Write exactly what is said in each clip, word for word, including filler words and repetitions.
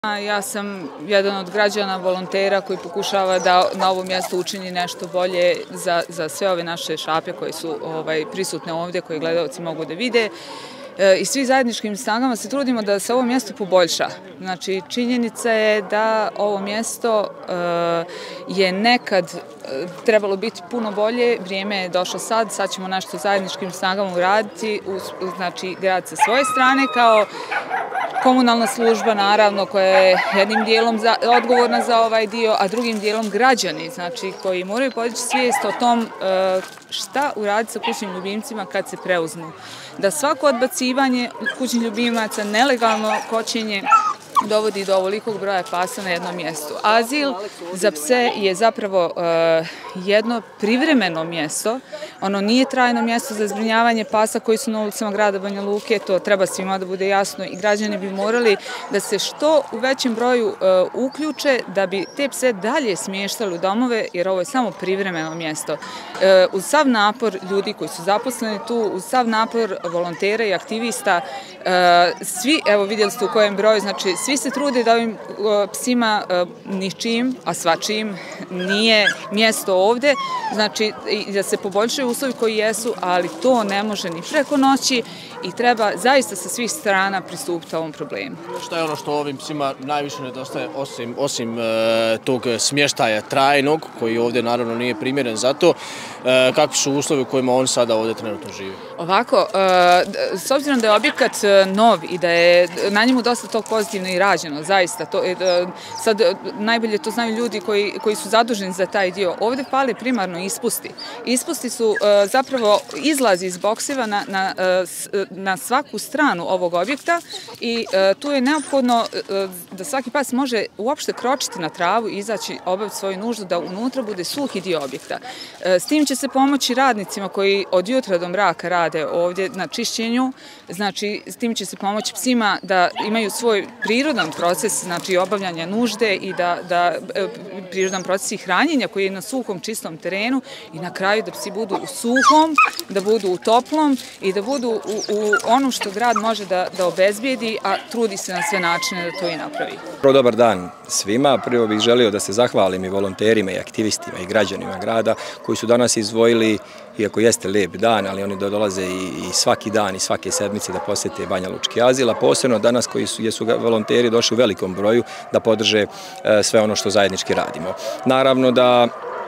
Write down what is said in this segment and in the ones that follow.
Ja sam jedan od građana, volontera koji pokušava da na ovom mjestu učini nešto bolje za, za sve ove naše šape koje su ovaj, prisutne ovdje, koje gledalci mogu da vide. E, I svi zajedničkim snagama se trudimo da se ovo mjesto poboljša. Znači, činjenica je da ovo mjesto e, je nekad e, trebalo biti puno bolje, vrijeme je došlo sad, sad ćemo nešto zajedničkim snagama uraditi, uz, znači grad sa svoje strane kao komunalna služba, naravno, koja je jednim dijelom za, odgovorna za ovaj dio, a drugim dijelom građani, znači, koji moraju podići svijest o tom e, šta uraditi sa kućnim ljubimcima kad se preuzmu. Da svako odbacivanje kućnih ljubimaca, nelegalno kočenje, dovodi do ovolikog broja pasa na jednom mjestu. Azil za pse je zapravo uh, jedno privremeno mjesto. Ono nije trajno mjesto za zbrinjavanje pasa koji su na ulicama grada Banja Luke. To treba svima da bude jasno i građani bi morali da se što u većem broju uh, uključe da bi te pse dalje smještali u domove, jer ovo je samo privremeno mjesto. Uh, uz sav napor ljudi koji su zaposleni tu, uz sav napor volontera i aktivista, uh, svi, evo vidjeli ste u kojem broju, znači svi se trude da ovim psima ničim, a svačijim nije mjesto ovdje, znači da se poboljšaju uslovi koji jesu, ali to ne može ni preko noći i treba zaista sa svih strana pristupiti ovom problemu. Šta je ono što ovim psima najviše nedostaje osim, osim e, tog smještaja trajnog, koji ovdje naravno nije primjeren za to, e, kakvi su uslovi u kojima on sada ovdje trenutno živi? Ovako, e, s obzirom da je objekat nov i da je na njemu dosta tog pozitivno i rađeno, zaista, to, e, sad najbolje to znaju ljudi koji, koji su zaduženi za taj dio. Ovdje pale primarno ispusti. Ispusti su e, zapravo izlazi iz bokseva na, na e, na svaku stranu ovog objekta i e, tu je neophodno e, da svaki pas može uopšte kročiti na travu i izaći obaviti svoju nuždu da unutra bude suhi dio objekta. E, s tim će se pomoći radnicima koji od jutra do mraka rade ovdje na čišćenju, znači s tim će se pomoći psima da imaju svoj prirodan proces, znači obavljanja nužde i da, da e, prirodan proces i hranjenja koji je na suhom, čistom terenu i na kraju da psi budu u suhom, da budu u toplom i da budu u, u ono što grad može da, da obezbijedi, a trudi se na sve načine da to i napravi. Prvo dobar dan svima. Prvo bih želio da se zahvalim i volonterima i aktivistima i građanima grada koji su danas izdvojili, iako jeste lijep dan, ali oni dolaze i, i svaki dan i svake sedmice da posjete Banja Lučki azil, a posebno danas koji su, jesu volonteri došli u velikom broju da podrže e, sve ono što zajednički radimo. Naravno da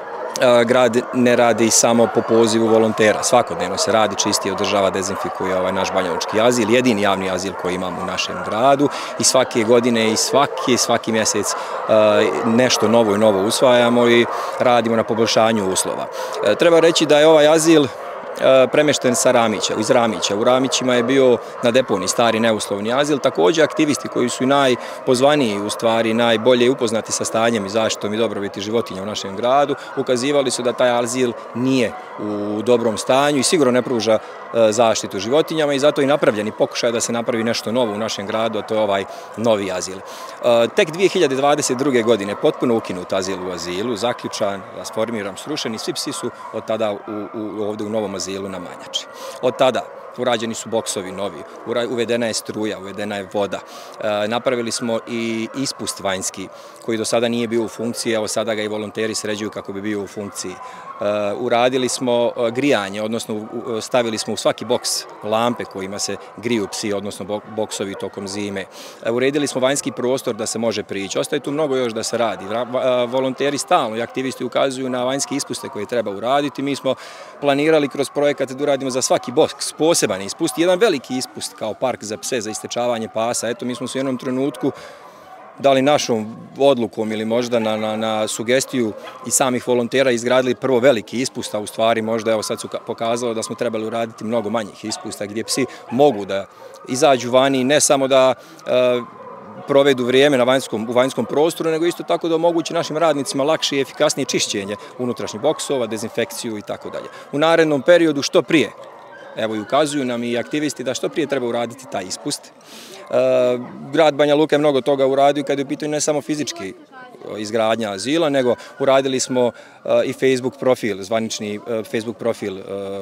grad ne radi samo po pozivu volontera. Svakodnevno se radi, čisti, održava, dezinfikuje ovaj naš Banja Lučki azil, jedini javni azil koji imamo u našem gradu i svake godine i svaki, svaki mjesec nešto novo i novo usvajamo i radimo na poboljšanju uslova. Treba reći da je ovaj azil premješten sa Ramića, iz Ramića. U Ramićima je bio na deponiji stari neuslovni azil. Također aktivisti koji su najpozvaniji, u stvari najbolje upoznati sa stanjem i zaštitom i dobrobiti životinja u našem gradu, ukazivali su da taj azil nije u dobrom stanju i sigurno ne pruža zaštitu životinjama i zato je napravljeni pokušaj da se napravi nešto novo u našem gradu, a to je ovaj novi azil. Tek dvije hiljade dvadeset druge. godine potpuno ukinut azil u azilu, zaključan, rasformiran, srušen i svi psi su od tada u, u, ovdje u novom azilu na Manjači. Od tada urađeni su boksovi novi, uvedena je struja, uvedena je voda. E, napravili smo i ispust vanjski koji do sada nije bio u funkciji, evo sada ga i volonteri sređuju kako bi bio u funkciji. E, uradili smo grijanje, odnosno stavili smo u svaki boks lampe kojima se griju psi, odnosno boksovi tokom zime. E, uredili smo vanjski prostor da se može prići. Ostaje tu mnogo još da se radi. Volonteri stalno i aktivisti ukazuju na vanjske ispuste koje treba uraditi. Mi smo planirali kroz projekat da uradimo za svaki boks poseban ispust, jedan veliki ispust kao park za pse, za istečavanje pasa. Eto, mi smo se u jednom trenutku dali našom odlukom ili možda na, na, na sugestiju i samih volontera izgradili prvo veliki ispust, a u stvari možda evo sad su pokazalo da smo trebali uraditi mnogo manjih ispusta gdje psi mogu da izađu vani, ne samo da e, provedu vrijeme na vanjskom, u vanjskom prostoru, nego isto tako da omogući našim radnicima lakše i efikasnije čišćenje unutrašnjih boksova, dezinfekciju i tako dalje. U narednom periodu što prije, evo i ukazuju nam i aktivisti da što prije treba uraditi taj ispust. E, grad Banja Luka je mnogo toga uradio kada je u pitanju ne samo fizički izgradnja azila, nego uradili smo i Facebook profil, zvanični Facebook profil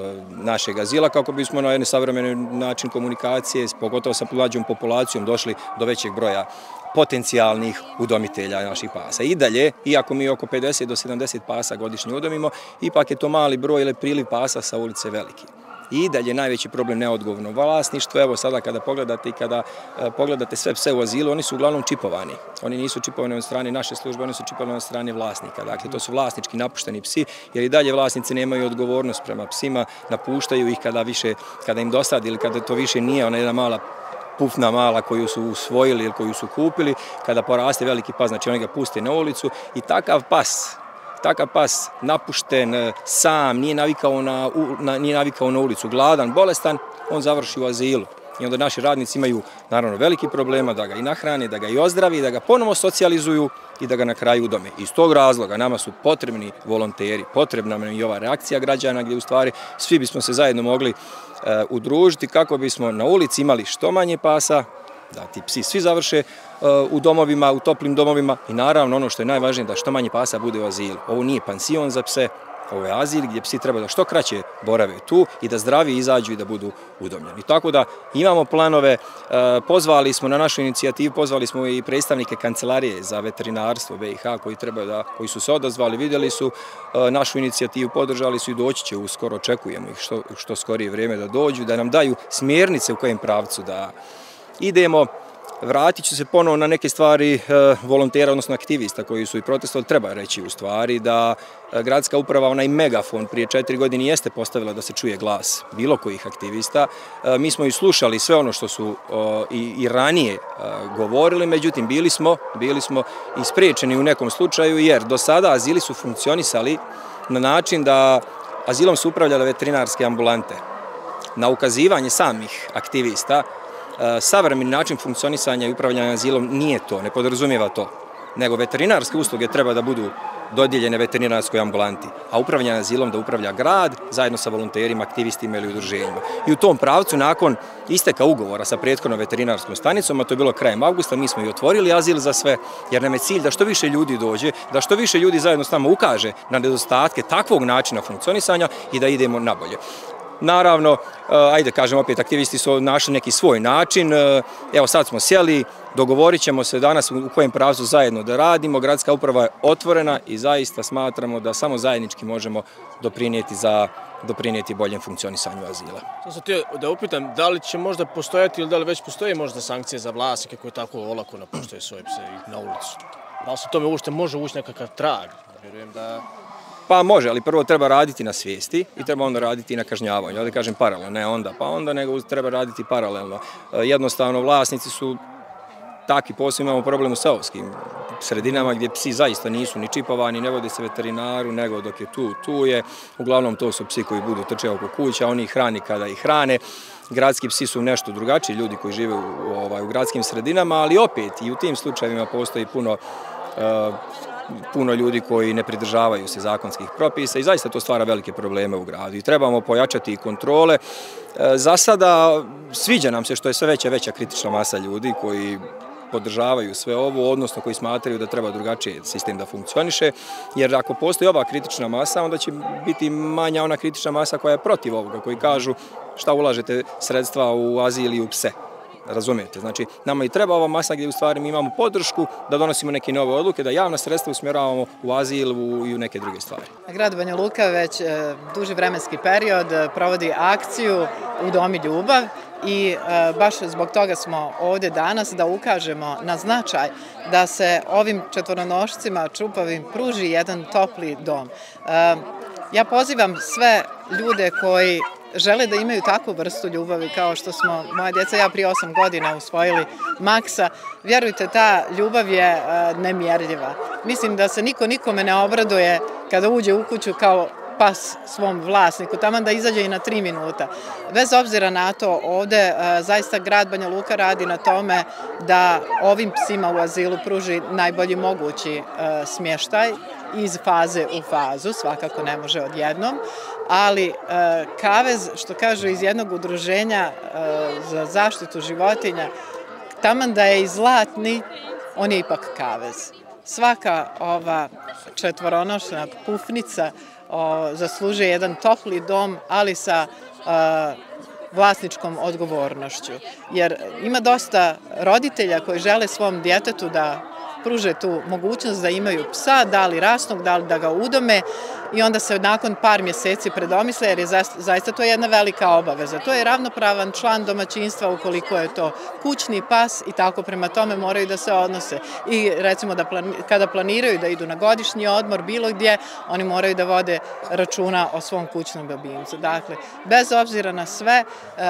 našeg azila, kako bismo na jedan savremeni način komunikacije, pogotovo sa mlađom populacijom, došli do većeg broja potencijalnih udomitelja naših pasa. I dalje, iako mi oko pedeset do sedamdeset pasa godišnje udomimo, ipak je to mali broj ili priliv pasa sa ulice veliki. I dalje najveći problem neodgovorno vlasništvo. Evo sada kada pogledate i kada pogledate sve pse u azilu, oni su uglavnom čipovani. Oni nisu čipovani od strane naše službe, oni su čipovani od strane vlasnika. Dakle, to su vlasnički napušteni psi, jer i dalje vlasnici nemaju odgovornost prema psima, napuštaju ih kada više, kada im dosadi ili kada to više nije ona jedna mala pufna mala koju su usvojili ili koju su kupili, kada poraste veliki pas, znači oni ga puste na ulicu i takav pas, takav pas napušten, sam, nije navikao na, na, nije navikao na ulicu, gladan, bolestan, on završi u azilu. I onda naši radnici imaju, naravno, veliki problema da ga i nahrane, da ga i ozdravi, da ga ponovo socijalizuju i da ga na kraju udome. Iz tog razloga nama su potrebni volonteri, potrebna nam i ova reakcija građana gdje u stvari svi bismo se zajedno mogli uh, udružiti kako bismo na ulici imali što manje pasa, da ti psi svi završe uh, u domovima, u toplim domovima i naravno ono što je najvažnije da što manje pasa bude u azilu. Ovo nije pansion za pse, ovo je azil gdje psi treba da što kraće borave tu i da zdravi izađu i da budu udomljeni. Tako da imamo planove, pozvali smo na našu inicijativu, pozvali smo i predstavnike Kancelarije za veterinarstvo B i H koji, treba da, koji su se odazvali, vidjeli su našu inicijativu, podržali su i doći će uskoro, očekujemo ih što, što skorije vrijeme da dođu, da nam daju smjernice u kojem pravcu da idemo. Vratit ću se ponovo na neke stvari volontera, odnosno aktivista koji su i protestovali. Treba reći u stvari da gradska uprava, onaj megafon prije četiri godine jeste postavila da se čuje glas bilo kojih aktivista. Mi smo i slušali sve ono što su i, i ranije govorili, međutim bili smo, bili smo i spriječeni u nekom slučaju jer do sada azili su funkcionisali na način da azilom su upravljale veterinarske ambulante. Na ukazivanje samih aktivista savremeni način funkcionisanja i upravljanja azilom nije to, ne podrazumijeva to, nego veterinarske usluge treba da budu dodijeljene veterinarskoj ambulanti, a upravljanje azilom da upravlja grad zajedno sa volonterima, aktivistima ili udruženjima. I u tom pravcu, nakon isteka ugovora sa prethodnom veterinarskom stanicom, a to je bilo krajem avgusta, mi smo i otvorili azil za sve, jer nam je cilj da što više ljudi dođe, da što više ljudi zajedno s nama ukaže na nedostatke takvog načina funkcionisanja i da idemo nabolje. Naravno, ajde kažem opet, aktivisti su našli neki svoj način, evo sad smo sjeli, dogovorit ćemo se danas u kojem pravcu zajedno da radimo, gradska uprava je otvorena i zaista smatramo da samo zajednički možemo doprinijeti za doprinijeti boljem funkcionisanju azila. Sad sam htio da upitam, da li će možda postojati ili da li već postoje možda sankcije za vlasnike koji tako olako napuštaju svoje pse na ulicu? Da li se tome uopšte može ući nekakav trag? Vjerujem da... Pa može, ali prvo treba raditi na svijesti i treba onda raditi i na kažnjavanju. Ja da kažem paralelno, ne onda pa onda, nego treba raditi paralelno. Jednostavno, vlasnici su takvi, posebno imamo problem u seoskim sredinama gdje psi zaista nisu ni čipovani, ne vode se veterinaru, nego dok je tu, tu je. Uglavnom to su psi koji budu trče oko kuća, oni ih hrani kada ih hrane. Gradski psi su nešto drugačiji, ljudi koji žive u, ovaj, u gradskim sredinama, ali opet i u tim slučajevima postoji puno uh, puno ljudi koji ne pridržavaju se zakonskih propisa i zaista to stvara velike probleme u gradu i trebamo pojačati i kontrole. Za sada sviđa nam se što je sve veća veća kritična masa ljudi koji podržavaju sve ovo, odnosno koji smatraju da treba drugačije sistem da funkcioniše, jer ako postoji ova kritična masa, onda će biti manja ona kritična masa koja je protiv ovoga, koji kažu šta ulažete sredstva u azil i u pse. Razumijete, znači nama i treba ova masa gdje u stvari mi imamo podršku da donosimo neke nove odluke, da javna sredstva usmjeravamo u azil i u neke druge stvari. Grad Banja Luka već duži vremenski period provodi akciju Udomi ljubav i baš zbog toga smo ovdje danas da ukažemo na značaj da se ovim četvoronošcima čupavim pruži jedan topli dom. Ja pozivam sve ljude koji žele da imaju takvu vrstu ljubavi kao što smo moja djeca, ja prije osam godina usvojili Maksa. Vjerujte, ta ljubav je nemjerljiva. Mislim da se niko nikome ne obraduje kada uđe u kuću kao pas svom vlasniku, taman da izađe i na tri minuta. Bez obzira na to, ovdje zaista grad Banja Luka radi na tome da ovim psima u azilu pruži najbolji mogući smještaj iz faze u fazu, svakako ne može odjednom, ali kavez, što kažu iz jednog udruženja za zaštitu životinja, taman da je i zlatni, on je ipak kavez. svaka ova četvoronošna pufnica zaslužuje jedan topli dom, ali sa vlasničkom odgovornošću. Jer ima dosta roditelja koji žele svom djetetu da pruže tu mogućnost da imaju psa, da li rasnog, da li da ga udome i onda se nakon par mjeseci predomisle jer je zaista to jedna velika obaveza. To je ravnopravan član domaćinstva ukoliko je to kućni pas i tako prema tome moraju da se odnose. I recimo da kada planiraju da idu na godišnji odmor bilo gdje, oni moraju da vode računa o svom kućnom ljubimcu. Dakle, bez obzira na sve,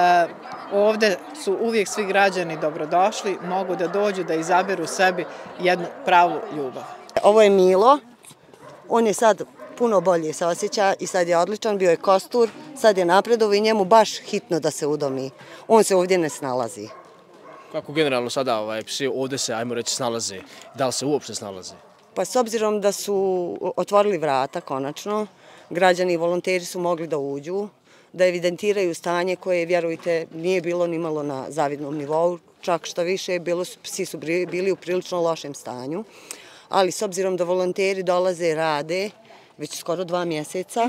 ovde su uvijek svi građani dobrodošli, mogu da dođu da izaberu sebi jednu pravu ljubav. Ovo je Milo, on je sad puno bolje se osjeća i sad je odličan, bio je kostur, sad je napredovo i njemu baš hitno da se udomi. On se ovdje ne snalazi. Kako generalno sada psi ovdje se, ajmo reći, snalaze? Da li se uopšte snalaze? Pa s obzirom da su otvorili vrata konačno, građani i volonteri su mogli da uđu, da evidentiraju stanje koje, vjerujte, nije bilo ni malo na zavidnom nivou, čak što više, psi su bili u prilično lošem stanju, ali s obzirom da volonteri dolaze i rade, već skoro dva mjeseca,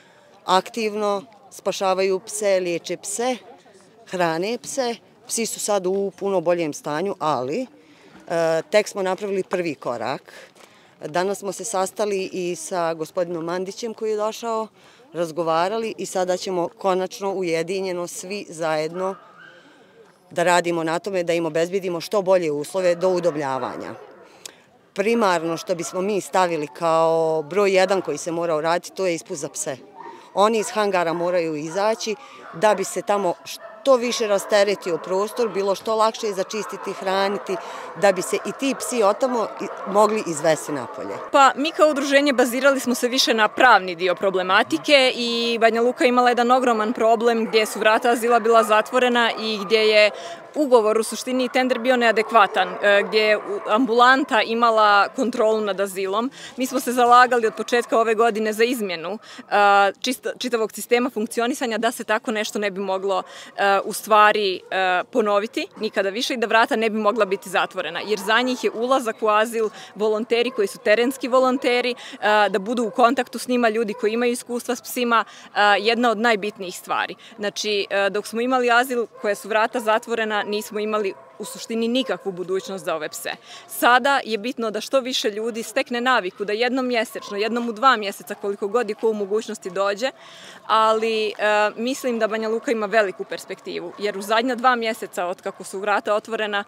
aktivno spašavaju pse, liječe pse, hrane pse, psi su sad u puno boljem stanju, ali tek smo napravili prvi korak. Danas smo se sastali i sa gospodinom Mandićem koji je došao, razgovarali i sada ćemo konačno ujedinjeno svi zajedno da radimo na tome da im obezbedimo što bolje uslove do udobljavanja. Primarno što bismo mi stavili kao broj jedan koji se mora uraditi, to je ispust za pse. Oni iz hangara moraju izaći da bi se tamo što više rasteretio prostor, bilo što lakše začistiti, hraniti, da bi se i ti psi otamo mogli izvesti napolje. Pa mi kao udruženje bazirali smo se više na pravni dio problematike i Banja Luka imala jedan ogroman problem gdje su vrata azila bila zatvorena i gdje je ugovor u suštini i tender bio neadekvatan, gdje je ambulanta imala kontrolu nad azilom. Mi smo se zalagali od početka ove godine za izmjenu čitavog sistema funkcionisanja da se tako nešto ne bi moglo u stvari ponoviti nikada više i da vrata ne bi mogla biti zatvorena. Jer za njih je ulazak u azil volonteri koji su terenski volonteri, da budu u kontaktu s njima ljudi koji imaju iskustva s psima, jedna od najbitnijih stvari. Znači, dok smo imali azil koje su vrata zatvorena, nismo imali u suštini nikakvu budućnost za ove pse. Sada je bitno da što više ljudi stekne naviku da jednom mjesečno, jednom u dva mjeseca koliko god i ko u mogućnosti dođe, ali mislim da Banja Luka ima veliku perspektivu, jer u zadnja dva mjeseca od kako su vrata otvorena,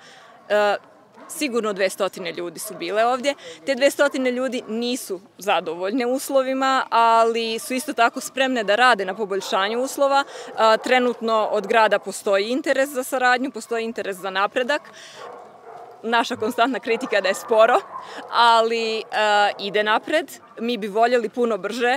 sigurno dvesta ljudi su bile ovdje. Te dvesta ljudi nisu zadovoljne uslovima, ali su isto tako spremne da rade na poboljšanju uslova. Trenutno od grada postoji interes za saradnju, postoji interes za napredak. Naša konstantna kritika je da je sporo, ali ide napred. Mi bi voljeli puno brže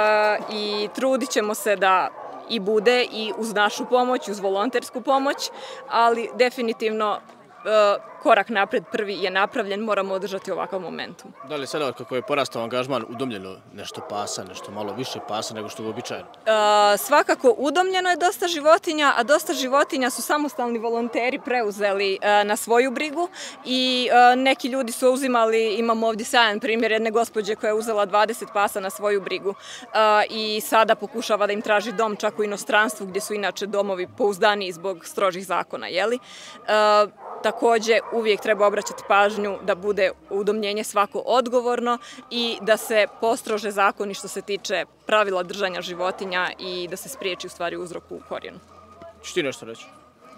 i trudit ćemo se da i bude i uz našu pomoć, uz volontersku pomoć, ali definitivno korak napred prvi je napravljen, moramo održati ovakav momentum. Da li sada kako je porastao angažman udomljeno nešto pasa, nešto malo više pasa nego što je uobičajeno? Svakako udomljeno je dosta životinja, a dosta životinja su samostalni volonteri preuzeli na svoju brigu i neki ljudi su uzimali, imamo ovdje sjajan primjer jedne gospođe koja je uzela dvadeset pasa na svoju brigu i sada pokušava da im traži dom čak u inostranstvu gdje su inače domovi pouzdaniji zbog strožih zakona, jeli? Također uvijek treba obraćati pažnju da bude udomljenje svako odgovorno i da se postrože zakoni što se tiče pravila držanja životinja i da se spriječi u stvari uzrok u korijenu. Ču ti nešto reći?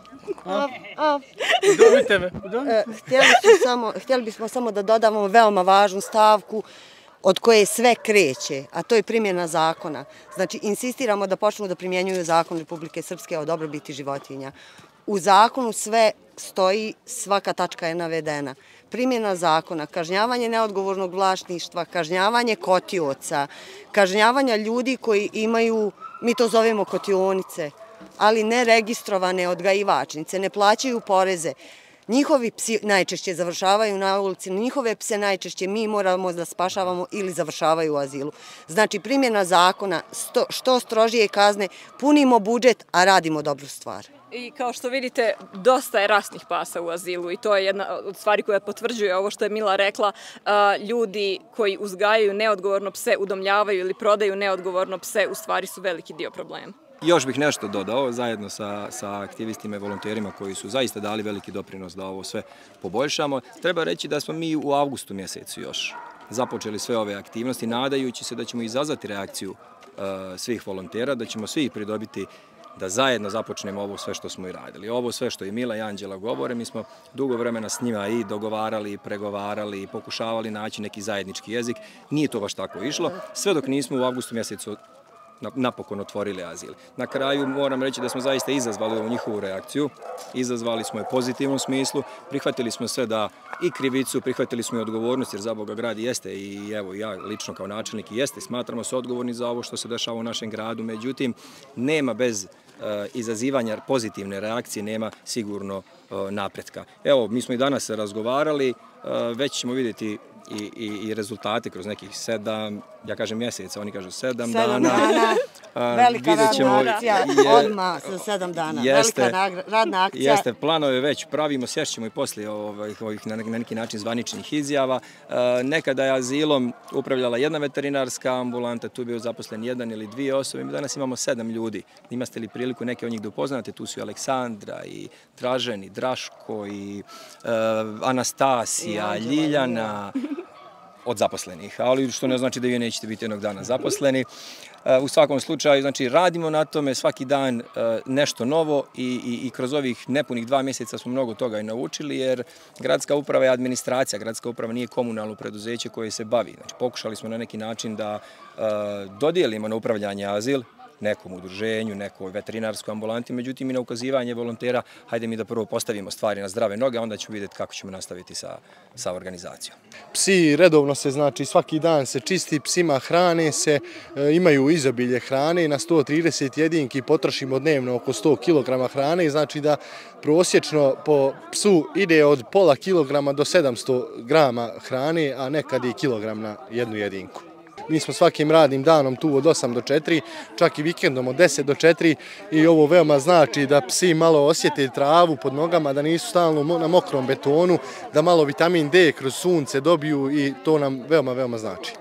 Udomite me. Htjeli bismo samo da dodamo veoma važnu stavku od koje sve kreće, a to je primjena zakona. Znači, insistiramo da počnu da primjenjuju zakon Republike Srpske o dobrobiti životinja. U zakonu sve stoji, svaka tačka je navedena. Primjena zakona, kažnjavanje neodgovornog vlasništva, kažnjavanje kotioca, kažnjavanja ljudi koji imaju, mi to zovemo kotionice, ali ne registrovane odgajivačnice, ne plaćaju poreze. Njihovi psi najčešće završavaju na ulici, njihove pse najčešće mi moramo da spašavamo ili završavaju u azilu. Znači, primjena zakona, što strožije kazne, punimo budžet, a radimo dobru stvar. I kao što vidite, dosta je rasnih pasa u azilu i to je jedna od stvari koja potvrđuje ovo što je Mila rekla. Ljudi koji uzgajaju neodgovorno pse, udomljavaju ili prodaju neodgovorno pse, u stvari su veliki dio problema. Još bih nešto dodao, zajedno sa, sa aktivistima i volonterima koji su zaista dali veliki doprinos da ovo sve poboljšamo. Treba reći da smo mi u avgustu mjesecu još započeli sve ove aktivnosti, nadajući se da ćemo izazvati reakciju uh, svih volontera, da ćemo svi pridobiti da zajedno započnemo ovo sve što smo i radili. Ovo sve što i Mila i Anđela govore, mi smo dugo vremena s njima i dogovarali, i pregovarali, i pokušavali naći neki zajednički jezik. Nije to baš tako išlo, sve dok nismo u avgustu mjesecu napokon otvorili azil. Na kraju moram reći da smo zaista izazvali ovu njihovu reakciju, izazvali smo je u pozitivnom smislu, prihvatili smo sve da i krivicu, prihvatili smo i odgovornost, jer za Boga grad jeste i evo ja lično kao načelnik i jeste, smatramo se odgovorni za ovo što se dešava u našem gradu, međutim nema bez izazivanja pozitivne reakcije, nema sigurno napretka. Evo, mi smo i danas razgovarali, već ćemo vidjeti I, i, i rezultate kroz nekih sedam, ja kažem mjeseca, oni kažu sedam dana. Sedam dana, velika radna akcija, odmah za sedam dana, velika radna akcija. Jeste, planove već pravimo, sješćemo i poslije ovih, ovih na neki način zvaničnih izjava. Nekada je azilom upravljala jedna veterinarska ambulanta, tu je bio zaposlen jedan ili dvije osobe, mi danas imamo sedam ljudi. Imate li priliku neke od njih da upoznate, tu su i Aleksandra, i Dražen, i Draško, i uh, Anastasija, I Ljiljana, od zaposlenih, ali što ne znači da vi nećete biti jednog dana zaposleni. U svakom slučaju, znači, radimo na tome svaki dan nešto novo i, i, i kroz ovih nepunih dva mjeseca smo mnogo toga i naučili, jer gradska uprava je administracija, gradska uprava nije komunalno preduzeće koje se bavi. Znači, pokušali smo na neki način da dodijelimo na upravljanje azil nekom udruženju, nekoj veterinarskoj ambulanti, međutim i na ukazivanje volontera, hajde mi da prvo postavimo stvari na zdrave noge, a onda ćemo vidjeti kako ćemo nastaviti sa, sa organizacijom. Psi redovno se, znači svaki dan se čisti, psima hrane se, e, imaju izobilje hrane, na sto trideset jedinki potrošimo dnevno oko sto kilograma hrane, znači da prosječno po psu ide od pola kilograma do sedamsto grama hrane, a nekad i kilogram na jednu jedinku. Mi smo svakim radnim danom tu od osam do četiri, čak i vikendom od deset do četiri i ovo veoma znači da psi malo osjete travu pod nogama, da nisu stalno na mokrom betonu, da malo vitamin D kroz sunce dobiju i to nam veoma, veoma znači.